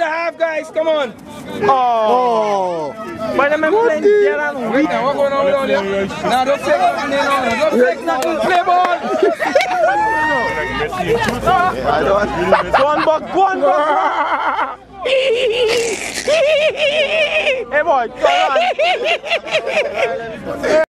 the half, guys. Come on. Oh. But I'm playing there and wait. What's going on down there? Now don't fake nothing now. Don't fake nothing. Play ball. Go on, Buck. Go on, Buck. Hey, boy. Go on.